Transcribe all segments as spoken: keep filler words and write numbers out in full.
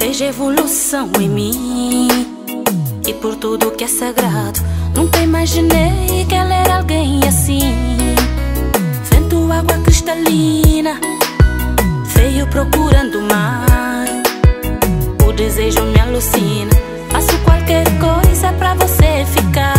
fez evolução em mim. E por tudo que é sagrado, nunca imaginei que ela era alguém assim. Vento, água cristalina, veio procurando o mar. O desejo me alucina, faço qualquer coisa pra você ficar.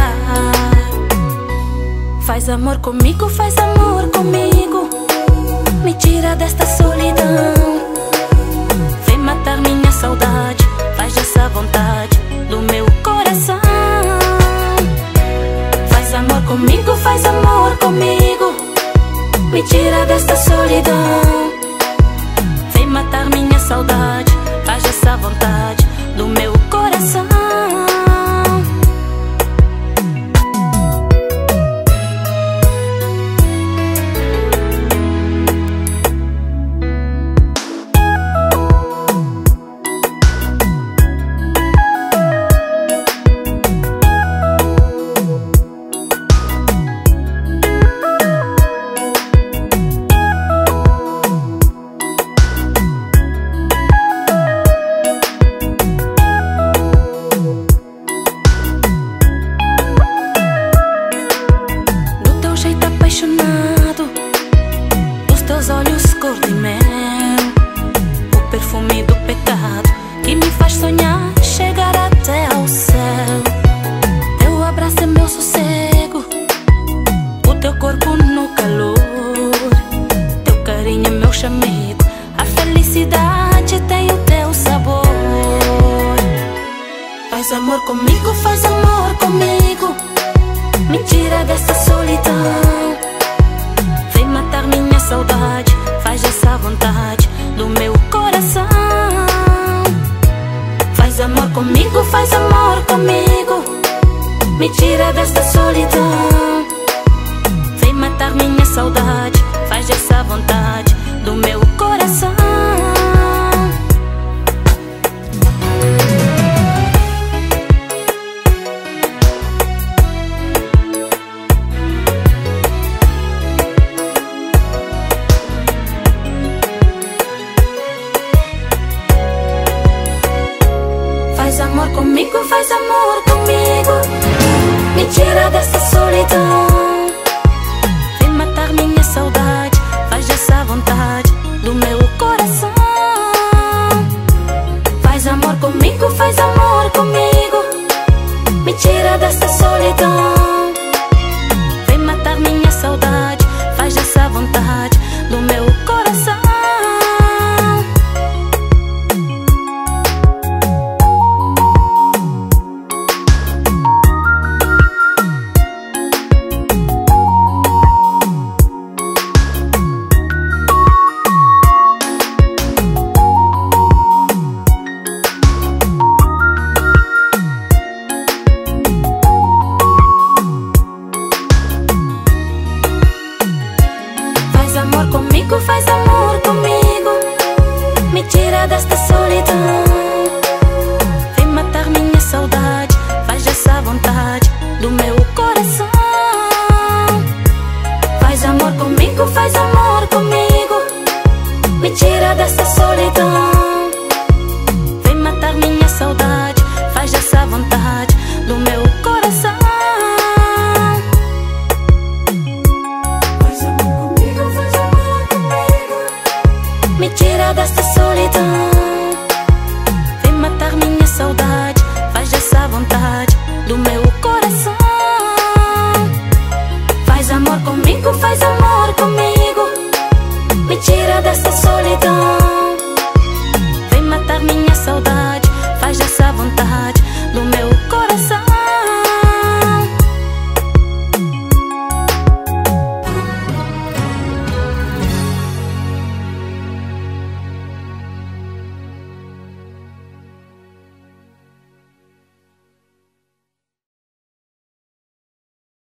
Faz amor comigo, faz amor comigo, me tira desta solidão. Vem matar minha saudade, faz essa vontade do meu coração. Faz amor comigo, faz amor comigo, me tira desta solidão. Vem matar minha saudade, faz essa vontade do meu coração. Os teus olhos cor de mel, o perfume do pecado que me faz sonhar chegar até ao céu. Teu abraço é meu sossego, o teu corpo no calor, teu carinho é meu chamego, a felicidade tem o teu sabor. Faz amor comigo, faz amor comigo, me tira dessa solidão. Vem matar minha saudade, faz essa vontade do meu coração. Faz amor comigo, faz amor comigo, me tira desta solidão. Vem matar minha saudade, faz essa vontade do meu coração. Faz amor comigo, faz amor comigo, me tira dessa solidão. Vem matar minha saudade, faz essa vontade do meu coração. Faz amor comigo, faz amor comigo, me tira dessa solidão. Vem matar minha saudade, faz essa vontade do meu coração. Faz amor comigo, faz amor comigo, me tira desta solidão.